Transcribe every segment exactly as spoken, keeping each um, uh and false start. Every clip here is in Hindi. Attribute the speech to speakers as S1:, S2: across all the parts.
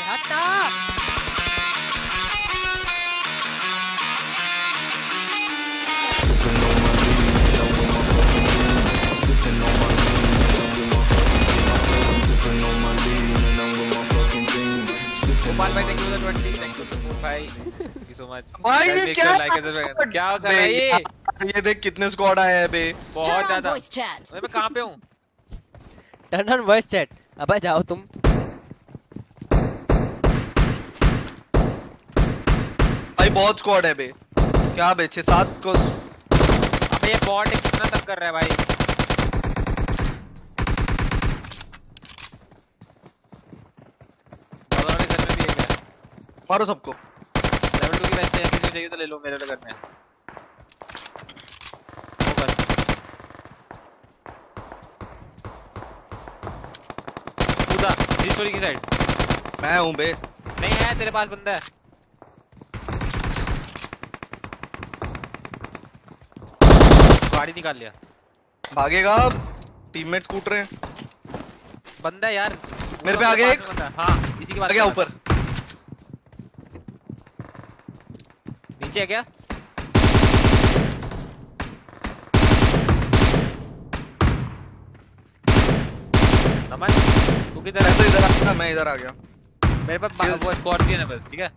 S1: हटा।
S2: गोपाल भाई thank you for the twenty, thank you support भाई, थैंक यू सो मच।
S3: भाई ये क्या
S2: लाइक क्या कर रहा है ये?
S3: ये देख कितने स्क्वाड आए हैं बे,
S2: बहुत ज्यादा। मैं कहां पे हूं?
S1: Turn on voice chat. अबे जाओ तुम।
S3: भाई बहुत स्क्वाड है बे, क्या बे छह सात को।
S2: अबे ये बॉट है, कितना तक कर रहा है भाई?
S3: मारो सबको।
S2: लेवल टू की बेस्ट है, किसी को चाहिए तो ले लो, मेरे घर में कूदा स्टोरी की साइड।
S3: मैं हूं बे।
S2: नहीं है तेरे पास बंदा है। गाड़ी निकाल लिया।
S3: भागेगा, टीममेट्स कूट रहे हैं।
S2: बंदा है यार
S3: मेरे पे आ गया एक।
S2: हाँ इसी के बाद
S3: गया ऊपर।
S2: नीचे है क्या? नमन तू किधर है?
S3: तो इधर आ, मैं इधर आ गया।
S2: मेरे पास वो स्कॉर्पियन है बस, ठीक है।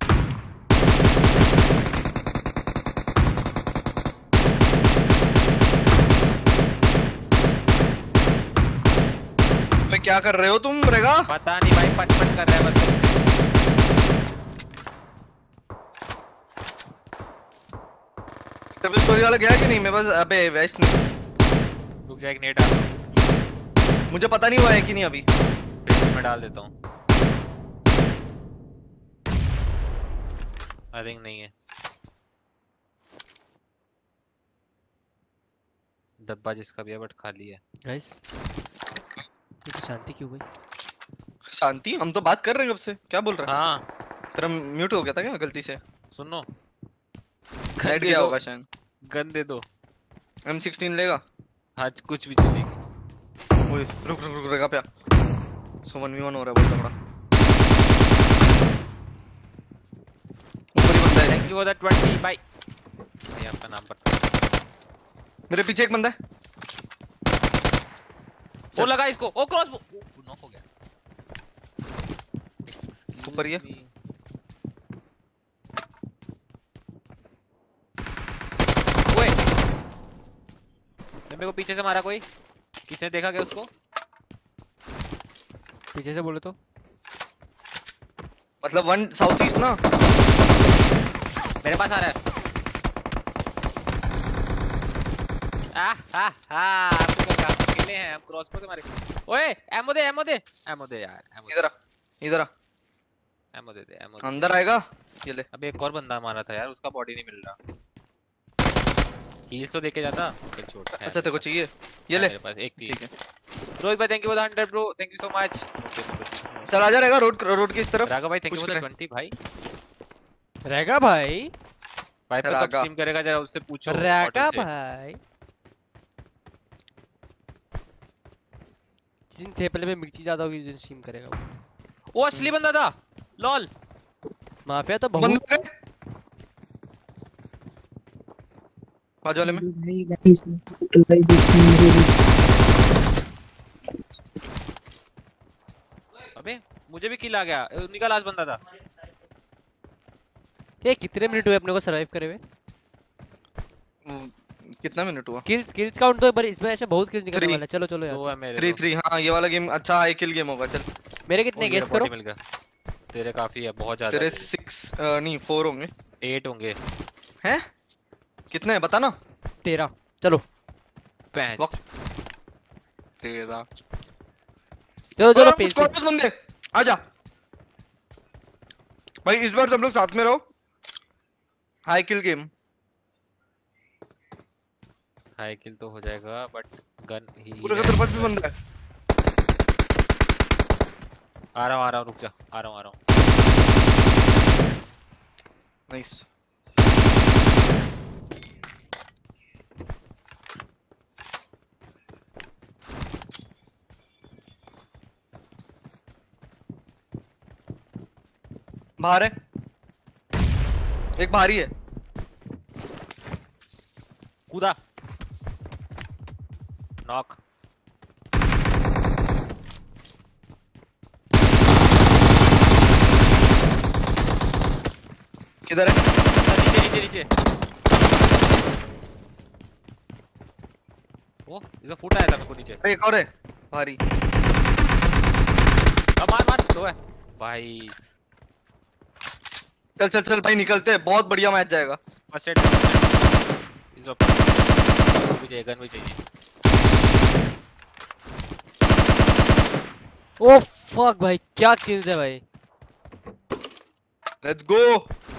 S3: मैं क्या कर रहे हो तुम रेगा?
S2: पता नहीं भाई, पट पट कर रहा है बस।
S3: डबल स्टोरी वाला गया कि नहीं? मैं बस अबे वेस्ट नहीं।
S2: रुक जा, एक नेट डाल।
S3: मुझे पता नहीं हुआ है कि नहीं अभी।
S2: फिर मैं डाल देता हूँ। आई थिंक नहीं है। डब्बा जिसका भी है बट खाली है।
S1: गाइस ये तो शांति क्यों गई?
S3: शांति? हम तो बात कर रहे हैं कब से। क्या बोल रहा है?
S2: हाँ
S3: तेरा म्यूट हो गया था क्या गलती से?
S2: सुनो,
S3: नेट गया होगा शायद।
S2: गन दे दो।
S3: एम सिक्सटीन लेगा?
S2: आज कुछ भी चलेगी।
S3: ओए रुक रुक रुक रेगा पे। सो वन वी वन हो रहा है बहुत तगड़ा। ऊपर ही बंदा है।
S2: Thank you for the twenty भाई। ये आपका नाम पर।
S3: मेरे पीछे एक बंदा है।
S2: वो लगा इसको। ओ क्रॉस नॉक हो गया।
S3: ऊपर ही है।
S2: ओए मेरे को पीछे से मारा कोई। किसने देखा क्या उसको?
S1: पीछे से बोले तो
S3: मतलब वन साउथ ईस्ट ना।
S2: मेरे पास आ रहा है। आ हा हा आपको क्या अकेले हैं? हम क्रॉस पे मारे। ओए एमो दे, एमो दे, एमो दे यार, एमो
S3: इधर आ, इधर आ।
S2: एमो दे दे, एमो दे।
S3: अंदर आएगा ये ले।
S2: अबे एक और बंदा मारा था यार, उसका बॉडी नहीं मिल रहा। हील्स तो देके जाता। चल छोड़।
S3: अच्छा तेरे को चाहिए? ये ले।
S2: मेरे पास एक
S3: ठीक है।
S2: रोहित भाई thank you for the hundred bro, thank you so much.
S3: चल आ जा रहेगा रोड रोड की इस तरफ।
S2: राघव भाई thank you for the twenty भाई।
S1: रहेगा भाई।
S2: भाई तो कब स्ट्रीम करेगा जरा उससे पूछो।
S1: रहेगा भाई। जिन थेपले में मिर्ची ज्यादा होगी जिन स्ट्रीम करेगा वो।
S2: वो असली बंदा था। लॉल
S1: माफिया तो बहुत।
S3: बाजू वाले में।
S2: अबे मुझे भी किल आ गया। उन्हीं का लास्ट बंदा था।
S1: ये कितने मिनट हुए अपने को सरवाइव करे हुए?
S3: कितना मिनट हुआ?
S1: किल्स किल्स काउंट तो पर इसमें ऐसे बहुत किल्स निकलने वाला है। चलो चलो यार।
S3: Three three. हाँ ये वाला गेम अच्छा हाई किल गेम होगा। चल
S1: मेरे कितने गेस करो?
S2: मिल गया। तेरे काफी है, बहुत ज्यादा।
S3: तेरे सिक्स नहीं फोर होंगे।
S2: एट होंगे।
S3: हैं? कितने है बता ना।
S1: तेरह। चलो
S3: पैंच तेरह।
S1: चलो चलो पेज
S3: पे बंदे आजा भाई। इस बार सब लोग साथ में रहो। High kill game.
S2: High kill तो हो जाएगा बट गन ही
S3: पूरे का तेरे पास भी बंदा है।
S2: आ रहा हूं आ रहा हूं रुक जा। आ रहा हूं आ रहा हूं।
S3: नाइस। बाहर है, एक बाहरी है।
S2: कूदा नॉक।
S3: किधर है?
S2: नीचे नीचे नीचे। ओ इधर फुट आया था मेरे को नीचे।
S3: अरे एक और है बाहरी।
S2: अब मार मार दो है भाई।
S3: चल चल चल भाई निकलते हैं, बहुत बढ़िया मैच जाएगा।
S2: First aid is open. मुझे गन भी चाहिए।
S1: ओ फक भाई, क्या किल्स है भाई।
S3: Let's go.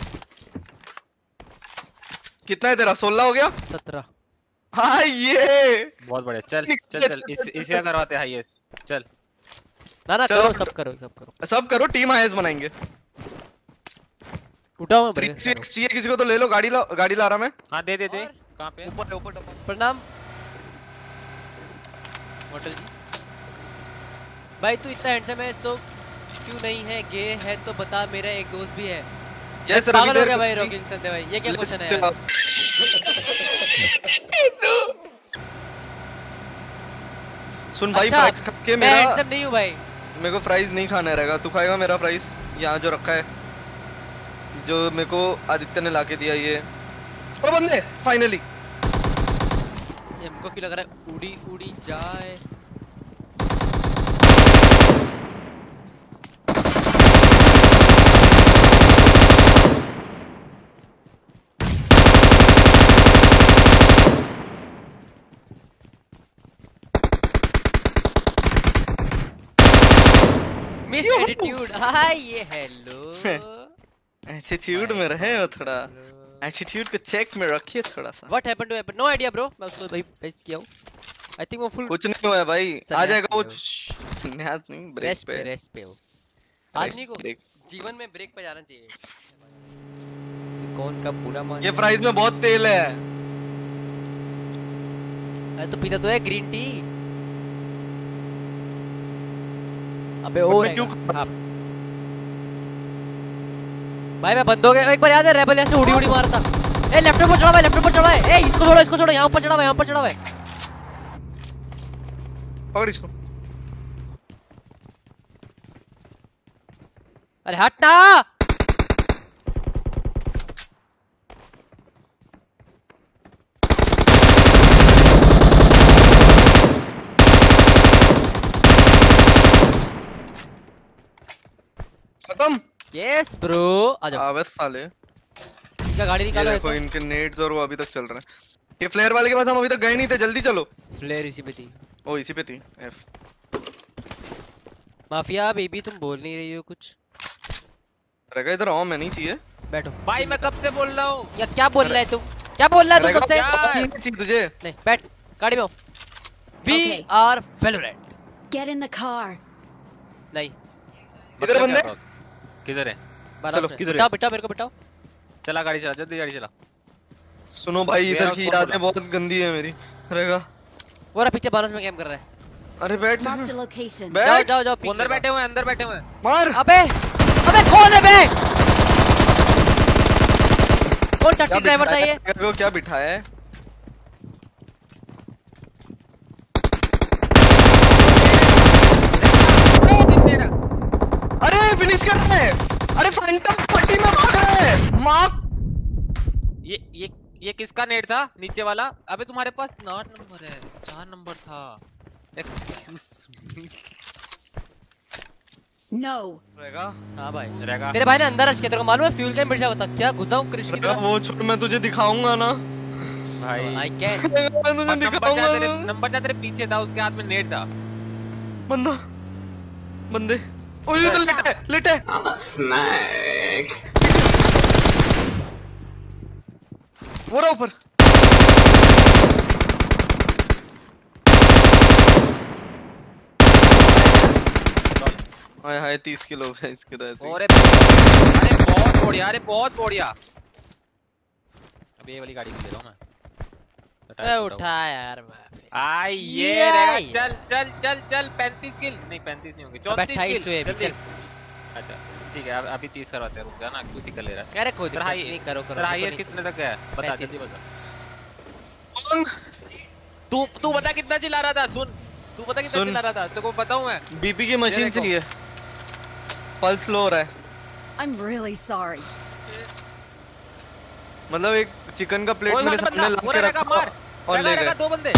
S3: कितना है तेरा? सोलह हो गया।
S1: सत्रह।
S3: हाँ ये
S2: बहुत बढ़िया। चल चल चल इस इसे करवाते हाईएस्ट। चल
S1: ना ना
S3: चलो,
S1: करो, सब करो सब करो।
S3: सब करो, टीम हाईएस्ट बनाएंगे।
S1: उठाओ मैं
S3: थ्री
S1: बढ़िया
S3: सिक्स चाहिए किसी को तो ले लो। गाड़ी ला, गाड़ी ला रहा मैं।
S2: हाँ दे दे दे।
S1: और?
S2: कहाँ पे?
S3: ऊपर है, ऊपर डब्बा।
S1: प्रणाम मोटल जी। भाई तू इतना हैंडसम है, सो क्यों नहीं है? गे है तो बता, मेरा एक दोस्त भी है।
S3: यस
S1: पागल हो गया भाई रॉकिंग संदे भाई, ये क्या क्वेश्चन है यार?
S3: सुन भाई,
S1: अच्छा,
S3: फ्राइज खा के
S1: मैं
S3: मेरा,
S1: हैंडसम नहीं हूँ भाई।
S3: मेरे को फ्राइज नहीं खाना रहेगा। तू खाएगा मेरा फ्राइज? यहाँ जो रखा है, जो मेरे को आदित्य ने लाके दिया ये। ओ बंदे फाइनली।
S1: ये हमको क्यों लग रहा है उड़ी उड़ी जाए। Miss attitude. हाय ये हेलो।
S3: एटीट्यूड में रहे हो थोड़ा। एटीट्यूड को चेक में रखिए थोड़ा सा।
S1: What happened to happen? No idea bro. मैं उसको भाई बेस किया हूं। आई थिंक वो फुल
S3: कुछ नहीं हुआ है भाई, आ
S1: संन्यास
S3: जाएगा वो।
S1: में हो।
S3: संन्यास नहीं, ब्रेक
S1: रेस्ट पे
S3: पे।
S1: रेस्ट पे हो। आदमी को
S3: ब्रेक।
S1: जीवन में ब्रेक पे जाना चाहिए। ये कौन का पूरा मान।
S3: ये फ्राइज में बहुत तेल है।
S1: अरे तो पीता तो है ग्रीन टी। अबे ओ
S3: मैं क्यों-
S1: आप भाई मैं बंद हो गया। एक बार याद है रेबल ऐसे उड़ी उड़ी मारता। ए लैपटॉप पर चढ़ा हुआ है, लैपटॉप पर चढ़ा हुआ है। ए इसको छोड़ो, इसको छोड़ो, यहाँ ऊपर चढ़ा हुआ है, यहाँ ऊपर चढ़ा हुआ है।
S3: पकड़ इसको।
S1: अरे हट ना।
S3: खत्म।
S1: यस ब्रो, आ जाओ।
S3: आवे साले।
S1: इनका गाड़ी
S3: ये
S1: निकालो।
S3: देखो इनके नेट्स और वो अभी तक चल रहे हैं। ये फ्लेयर वाले के पास हम अभी तक गए नहीं थे, जल्दी चलो।
S1: फ्लेयर इसी पे थी।
S3: ओ इसी पे थी। एफ
S1: माफिया बेबी तुम बोल नहीं रही हो कुछ।
S3: रहेगा इधर आओ, मैं नहीं चाहिए।
S1: बैठो
S2: भाई मैं कब से बोल रहा हूँ।
S1: या क्या बोल रहा है तुम? क्या बोल रहा है तुम कब से?
S2: यार।
S3: नहीं चाहिए तुझे।
S1: नहीं बैठ गाड़ी में आओ। We
S4: Okay.
S1: Are Valorant.
S4: Get in the car.
S1: नहीं
S3: किधर बंदे?
S2: किधर है?
S3: चलो,
S2: किधर है?
S1: बिठाओ बिठाओ मेरे को बिठाओ।
S2: चला गाड़ी चला, जल्दी गाड़ी चला।
S3: सुनो भाई, इधर
S2: Warehouse
S3: की
S2: कौन
S3: यादें
S2: बोला?
S3: बहुत गंदी है मेरी। रहेगा।
S1: वो रहा पीछे बारस में गेम कर रहा है।
S3: अरे बैठ
S4: Marked a location.
S3: बैठ।
S1: जाओ जाओ जाओ।
S2: अंदर बैठे हुए हैं, अंदर बैठे हुए हैं।
S3: मार।
S1: अबे अबे कौन है बे? कौन टट्टी ड्राइवर था ये?
S3: को क्या बिठाया है? अरे फिनिश कर रहा है। अरे फैंटम पट्टी में भाग रहा है। माँ
S2: ये ये ये किसका नेट था नीचे वाला? अबे तुम्हारे पास आठ नंबर है, चार नंबर था। Excuse me.
S4: No.
S3: रहेगा।
S1: हां भाई
S2: रहेगा।
S1: तेरे भाई ने अंदर रश किया। तेरे को मालूम है फ्यूल कैन बिठा बता क्या घुसा हूं कृष्ण की
S3: रहेगा,
S1: तरह।
S3: वो छोड़, मैं तुझे दिखाऊंगा ना।
S2: भाई
S1: आई कैन।
S3: मैं तुझे
S2: नंबर जा
S3: दिखाऊंगा
S2: तेरे
S3: ना।
S2: नंबर जा तेरे पीछे था, उसके हाथ में नेट था।
S3: बंदा बंदे। ओ ये तो लेट है, लेट है। वो रहा ऊपर। हाय हाय तीस किलो है इसके तो ऐसे ही।
S2: अरे अरे बहुत बढ़िया, अरे बहुत बढ़िया। अब ये वाली गाड़ी ले रहा हूं मैं।
S1: ए उठा यार मैं।
S2: आई ये
S1: ये
S2: रहेगा।
S1: ये।
S2: चल चल चल चल पैंतीस किल नहीं, पैंतीस नहीं होंगे,
S1: अबे
S2: चौंतीस
S1: अट्ठाईस हुए
S2: किल
S1: अभी,
S2: जल्दी।
S1: चल।
S2: अच्छा ठीक है, अब अभी तीस करवाते हैं, रुक जा ना, क्यों फिकर ले रहा है?
S1: अरे कोई
S2: तेरा
S1: दिक्कत
S2: हाई
S1: नहीं, करो करो
S2: तेरा
S1: देखो
S2: हाईएस्ट
S1: नीचे।
S2: कितने तक गया है? बता
S1: पैंतीस।
S2: जल्दी बता। तू तू बता कितना चिल्ला रहा था? सुन, तू बता कितना
S3: सुन।
S2: चिल्ला रहा था? तेरे को बताऊं मैं?
S3: बीपी की मशीन
S2: देखो।
S3: चाहिए, पल्स लो हो रहा है।
S4: I'm really sorry.
S3: मतलब एक चिकन का प्लेट
S2: ओए
S3: मेरे
S2: बंदा,
S3: सामने ला
S2: वो
S3: के
S2: रहेगा,
S3: रखा
S2: मार।
S3: और
S2: रहेगा,
S3: ले
S2: रहेगा,
S3: गए।
S2: दो बंदे।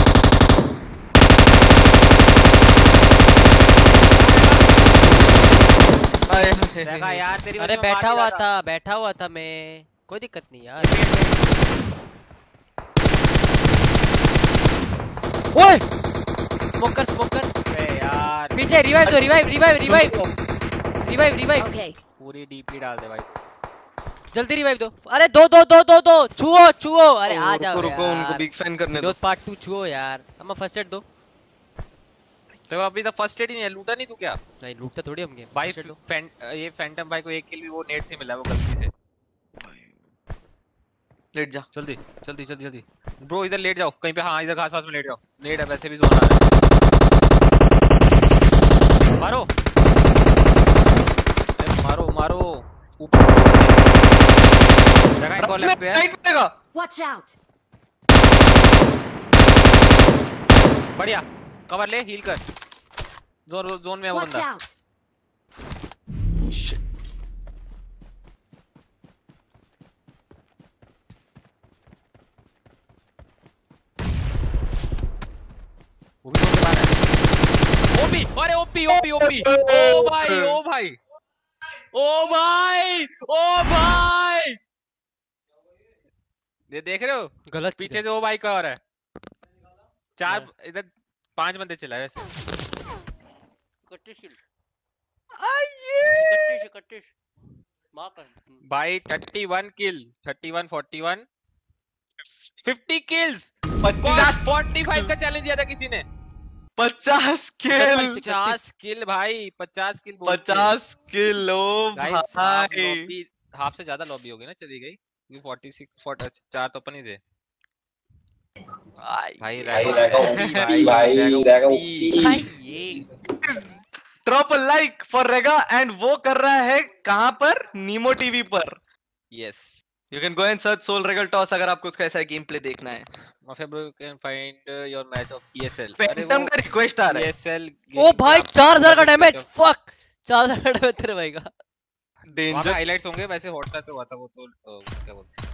S3: आए
S2: रहेगा यार, तेरी
S1: अरे
S2: वजह से मैं मार
S1: बैठा
S2: ही
S1: हुआ
S2: रहा
S1: था, बैठा हुआ था मैं, कोई दिक्कत नहीं यार। ओए स्मोकर स्मोकर
S2: अबे यार,
S1: पीछे, रिवाइव दो, revive revive revive revive revive
S4: Okay.
S2: पूरी डीपी डाल दे भाई।
S1: जल्दी रिवाइव दो। अरे दो दो दो दो दो छुओ छुओ, अरे आ
S3: रुको
S1: जाओ
S3: रुको, उनको
S1: यार।
S3: बिग फैन करने दो।
S1: विनोद पार्ट टू छुओ यार। हम फर्स्ट एड दो।
S2: तो अभी तक फर्स्ट एड ही नहीं है, लूटा नहीं तू क्या?
S1: नहीं लूटता थोड़ी हम गेम
S2: भाई फैन, ये फैंटम भाई को एक किल भी वो नेट से मिला है, वो गलती से।
S3: लेट जा।
S2: जल्दी जल्दी जल्दी जल्दी ब्रो, इधर लेट जाओ कहीं पे। हाँ इधर घास पास में लेट जाओ, नेट है वैसे भी, जोन आ रहा है। मारो ए, मारो मारो ऊपर जगह एक और लेफ्ट पे है।
S3: राइट पे देगा।
S4: Watch out.
S2: बढ़िया, कवर ले, हील कर। जोन जोन में है वो
S4: Watch
S2: बंदा।
S4: out.
S2: वो भी जोन के बाहर है। ओपी, अरे ओपी ओपी ओपी, ओ भाई ओ भाई ओ भाई ओ भाई, ये देख रहे हो
S1: गलत
S2: पीछे से ओ भाई का और है। चार इधर पांच बंदे चला रहे हैं।
S1: कट्टिश कट्टिश कट्टिश मां का
S2: भाई thirty one kill, thirty one, forty one, fifty kills.
S3: पचास
S2: फोर्टी फाइव का चैलेंज दिया था किसी ने।
S3: पचास किल
S2: पचास किल भाई, पचास किल।
S3: पचास किल ओ
S2: गाइस
S3: भाई।
S2: हाफ से ज्यादा लॉबी हो गई ना, चली गई क्योंकि फोर्टी सिक्स फोर्टी चार तो अपन ही थे भाई।
S3: भाई
S2: रहेगा ओपी भाई, रहेगा ओपी
S1: भाई ये
S3: ड्रॉप अ लाइक फॉर रेगा, एंड वो कर रहा है कहां पर? नीमो टीवी पर।
S2: Yes,
S3: you can go and search Soul Regaltos अगर आपको उसका ऐसा गेम प्ले देखना है।
S2: My favourite can find your match of ESL.
S3: Phantom का रिक्वेस्ट आ रहा है।
S2: ईएसएल
S1: ओ भाई चार हज़ार का डैमेज, फक चार हज़ार का डैमेज तेरे भाई का।
S2: वहां पे
S3: डेंजर।
S2: हाइलाइट्स होंगे वैसे, हॉटस्टार पे हुआ था वो तो, क्या बोलते हैं